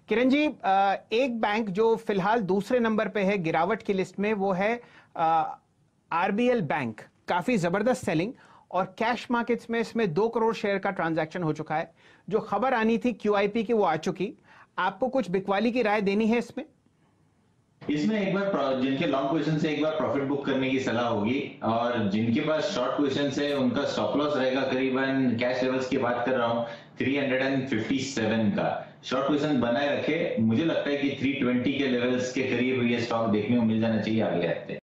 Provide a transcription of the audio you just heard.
किरण जी, एक बैंक जो फिलहाल दूसरे नंबर पे है गिरावट की लिस्ट में, वो है आरबीएल बैंक। काफी जबरदस्त सेलिंग और कैश मार्केट्स में इसमें 2 करोड़ शेयर का ट्रांजैक्शन हो चुका है। जो खबर आनी थी क्यूआईपी की वो आ चुकी। आपको कुछ बिकवाली की राय देनी है इसमें? इसमें एक बार जिनके लॉन्ग पोजीशन से एक बार प्रॉफिट बुक करने की सलाह होगी, और जिनके पास शॉर्ट पोजीशन है उनका स्टॉप लॉस रहेगा करीबन, कैश लेवल्स की बात कर रहा हूं 357 का। शॉर्ट पोजीशन बनाए रखे। मुझे लगता है कि 320 के लेवल्स के करीब ये स्टॉक देखने को मिल जाना चाहिए अगले हफ्ते।